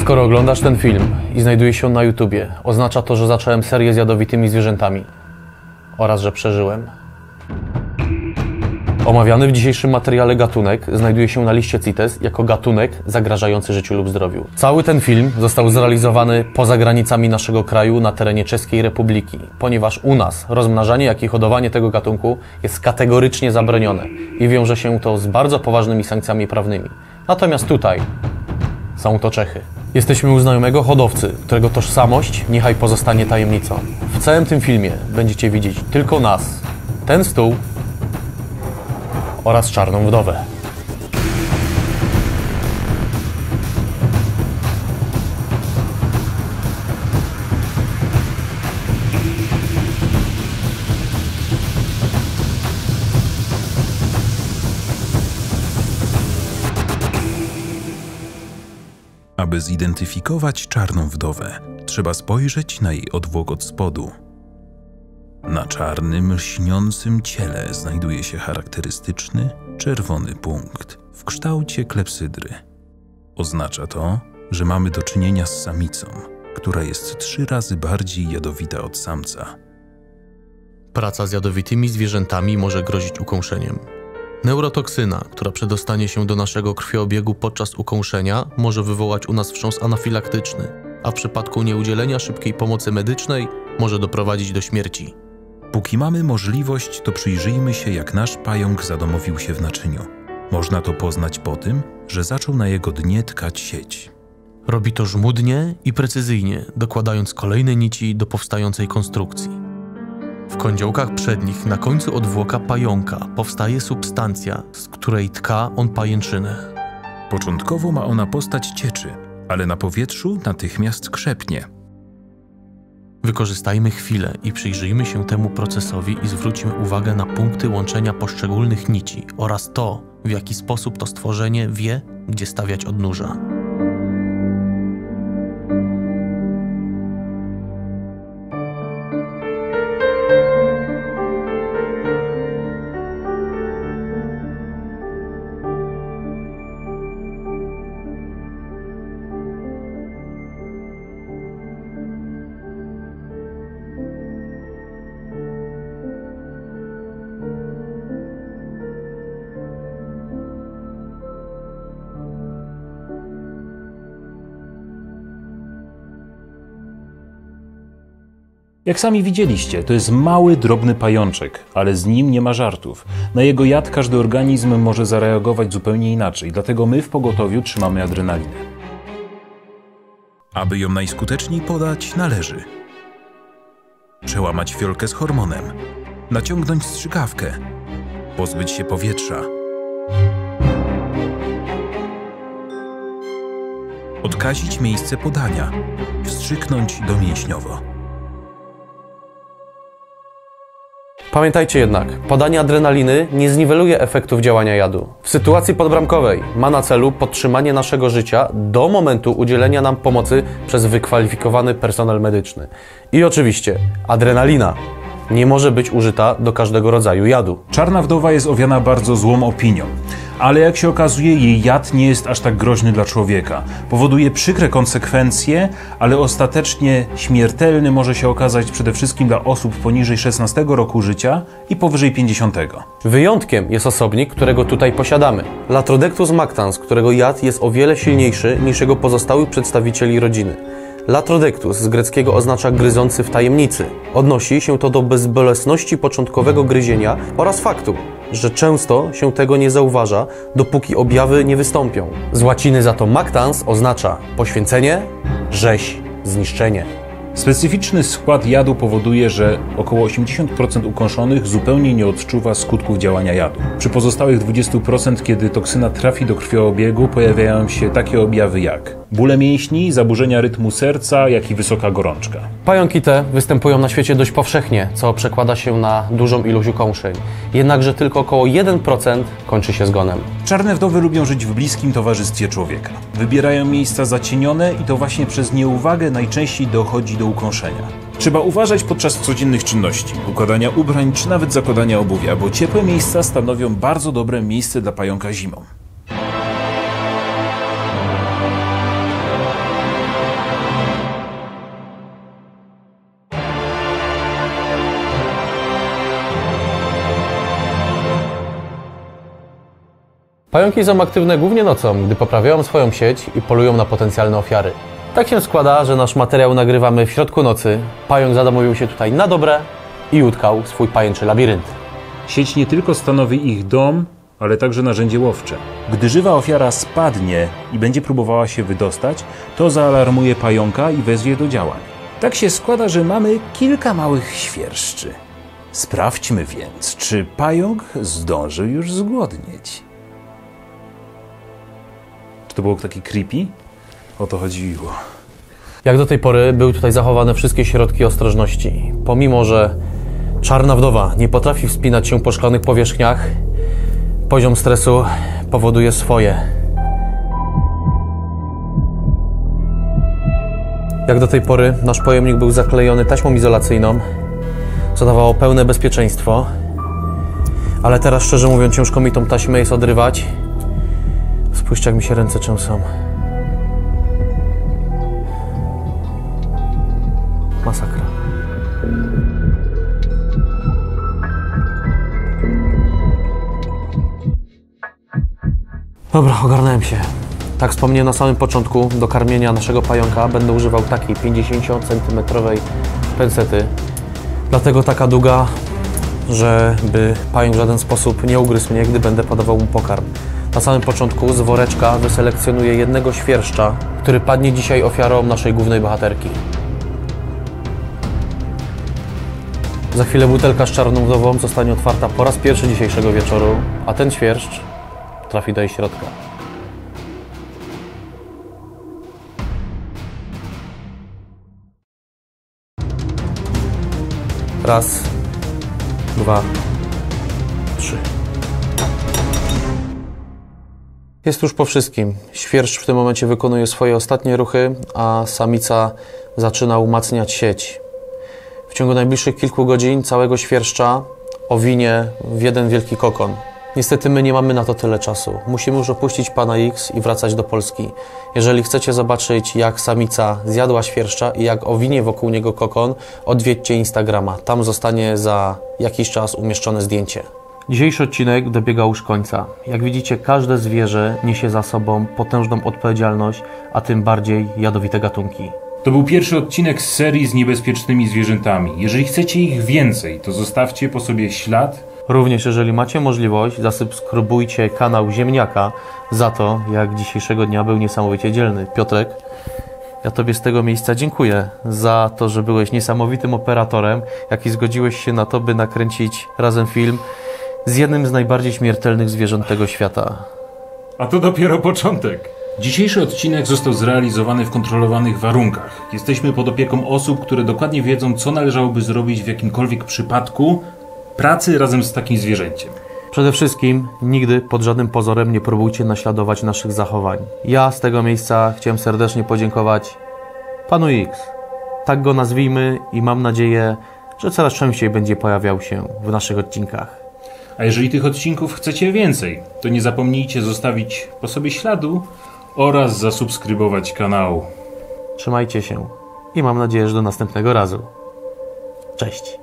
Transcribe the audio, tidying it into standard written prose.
Skoro oglądasz ten film i znajduje się on na YouTubie, oznacza to, że zacząłem serię z jadowitymi zwierzętami oraz że przeżyłem. Omawiany w dzisiejszym materiale gatunek znajduje się na liście CITES jako gatunek zagrażający życiu lub zdrowiu. Cały ten film został zrealizowany poza granicami naszego kraju na terenie Czeskiej Republiki, ponieważ u nas rozmnażanie, jak i hodowanie tego gatunku jest kategorycznie zabronione i wiąże się to z bardzo poważnymi sankcjami prawnymi. Natomiast tutaj są to Czechy. Jesteśmy u znajomego hodowcy, którego tożsamość niechaj pozostanie tajemnicą. W całym tym filmie będziecie widzieć tylko nas, ten stół oraz czarną wdowę. Aby zidentyfikować czarną wdowę, trzeba spojrzeć na jej odwłok od spodu. Na czarnym, lśniącym ciele znajduje się charakterystyczny, czerwony punkt w kształcie klepsydry. Oznacza to, że mamy do czynienia z samicą, która jest 3 razy bardziej jadowita od samca. Praca z jadowitymi zwierzętami może grozić ukąszeniem. Neurotoksyna, która przedostanie się do naszego krwiobiegu podczas ukąszenia, może wywołać u nas wstrząs anafilaktyczny, a w przypadku nieudzielenia szybkiej pomocy medycznej może doprowadzić do śmierci. Póki mamy możliwość, to przyjrzyjmy się, jak nasz pająk zadomowił się w naczyniu. Można to poznać po tym, że zaczął na jego dnie tkać sieć. Robi to żmudnie i precyzyjnie, dokładając kolejne nici do powstającej konstrukcji. W kądziołkach przednich na końcu odwłoka pająka powstaje substancja, z której tka on pajęczynę. Początkowo ma ona postać cieczy, ale na powietrzu natychmiast krzepnie. Wykorzystajmy chwilę i przyjrzyjmy się temu procesowi i zwróćmy uwagę na punkty łączenia poszczególnych nici oraz to, w jaki sposób to stworzenie wie, gdzie stawiać odnóża. Jak sami widzieliście, to jest mały, drobny pajączek, ale z nim nie ma żartów. Na jego jad każdy organizm może zareagować zupełnie inaczej, dlatego my w pogotowiu trzymamy adrenalinę. Aby ją najskuteczniej podać, należy przełamać fiolkę z hormonem, naciągnąć strzykawkę, pozbyć się powietrza, odkazić miejsce podania, wstrzyknąć domięśniowo. Pamiętajcie jednak, podanie adrenaliny nie zniweluje efektów działania jadu. W sytuacji podbramkowej ma na celu podtrzymanie naszego życia do momentu udzielenia nam pomocy przez wykwalifikowany personel medyczny. I oczywiście adrenalina nie może być użyta do każdego rodzaju jadu. Czarna wdowa jest owiana bardzo złą opinią, ale jak się okazuje, jej jad nie jest aż tak groźny dla człowieka. Powoduje przykre konsekwencje, ale ostatecznie śmiertelny może się okazać przede wszystkim dla osób poniżej 16 roku życia i powyżej 50. Wyjątkiem jest osobnik, którego tutaj posiadamy. Latrodectus mactans, którego jad jest o wiele silniejszy niż jego pozostałych przedstawicieli rodziny. Latrodectus z greckiego oznacza gryzący w tajemnicy. Odnosi się to do bezbolesności początkowego gryzienia oraz faktu, że często się tego nie zauważa, dopóki objawy nie wystąpią. Z łaciny za to mactans oznacza poświęcenie, rzeź, zniszczenie. Specyficzny skład jadu powoduje, że około 80% ukąszonych zupełnie nie odczuwa skutków działania jadu. Przy pozostałych 20%, kiedy toksyna trafi do krwiobiegu, pojawiają się takie objawy jak bóle mięśni, zaburzenia rytmu serca, jak i wysoka gorączka. Pająki te występują na świecie dość powszechnie, co przekłada się na dużą ilość ukąszeń. Jednakże tylko około 1% kończy się zgonem. Czarne wdowy lubią żyć w bliskim towarzystwie człowieka. Wybierają miejsca zacienione i to właśnie przez nieuwagę najczęściej dochodzi do ukąszenia. Trzeba uważać podczas codziennych czynności, układania ubrań czy nawet zakładania obuwia, bo ciepłe miejsca stanowią bardzo dobre miejsce dla pająka zimą. Pająki są aktywne głównie nocą, gdy poprawiają swoją sieć i polują na potencjalne ofiary. Tak się składa, że nasz materiał nagrywamy w środku nocy. Pająk zadomowił się tutaj na dobre i utkał swój pajęczy labirynt. Sieć nie tylko stanowi ich dom, ale także narzędzie łowcze. Gdy żywa ofiara spadnie i będzie próbowała się wydostać, to zaalarmuje pająka i wezwie do działań. Tak się składa, że mamy kilka małych świerszczy. Sprawdźmy więc, czy pająk zdążył już zgłodnieć. Czy to było takie creepy? O to chodziło. Jak do tej pory były tutaj zachowane wszystkie środki ostrożności. Pomimo że czarna wdowa nie potrafi wspinać się po szklanych powierzchniach, poziom stresu powoduje swoje. Jak do tej pory nasz pojemnik był zaklejony taśmą izolacyjną, co dawało pełne bezpieczeństwo. Ale teraz, szczerze mówiąc, ciężko mi tą taśmę jest odrywać. Spójrzcie, jak mi się ręce trzęsą. Masakra. Dobra, ogarnąłem się. Tak wspomniałem na samym początku, do karmienia naszego pająka będę używał takiej 50 cm pensety. Dlatego taka długa, żeby pająk w żaden sposób nie ugryzł mnie, gdy będę podawał mu pokarm. Na samym początku z woreczka wyselekcjonuję jednego świerszcza, który padnie dzisiaj ofiarą naszej głównej bohaterki. Za chwilę butelka z czarną wdową zostanie otwarta po raz pierwszy dzisiejszego wieczoru, a ten świerszcz trafi do jej środka. Raz, dwa, trzy. Jest już po wszystkim. Świerszcz w tym momencie wykonuje swoje ostatnie ruchy, a samica zaczyna umacniać sieć. W ciągu najbliższych kilku godzin całego świerszcza owinie w jeden wielki kokon. Niestety my nie mamy na to tyle czasu. Musimy już opuścić Pana X i wracać do Polski. Jeżeli chcecie zobaczyć, jak samica zjadła świerszcza i jak owinie wokół niego kokon, odwiedźcie Instagrama. Tam zostanie za jakiś czas umieszczone zdjęcie. Dzisiejszy odcinek dobiega już końca. Jak widzicie, każde zwierzę niesie za sobą potężną odpowiedzialność, a tym bardziej jadowite gatunki. To był pierwszy odcinek z serii z niebezpiecznymi zwierzętami. Jeżeli chcecie ich więcej, to zostawcie po sobie ślad. Również jeżeli macie możliwość, zasubskrybujcie kanał Ziemniaka za to, jak dzisiejszego dnia był niesamowicie dzielny. Piotrek, ja Tobie z tego miejsca dziękuję za to, że byłeś niesamowitym operatorem, jak i zgodziłeś się na to, by nakręcić razem film z jednym z najbardziej śmiertelnych zwierząt tego świata. A to dopiero początek. Dzisiejszy odcinek został zrealizowany w kontrolowanych warunkach. Jesteśmy pod opieką osób, które dokładnie wiedzą, co należałoby zrobić w jakimkolwiek przypadku pracy razem z takim zwierzęciem. Przede wszystkim nigdy pod żadnym pozorem nie próbujcie naśladować naszych zachowań. Ja z tego miejsca chciałem serdecznie podziękować Panu X. Tak go nazwijmy i mam nadzieję, że coraz częściej będzie pojawiał się w naszych odcinkach. A jeżeli tych odcinków chcecie więcej, to nie zapomnijcie zostawić po sobie śladu oraz zasubskrybować kanał. Trzymajcie się i mam nadzieję, że do następnego razu. Cześć!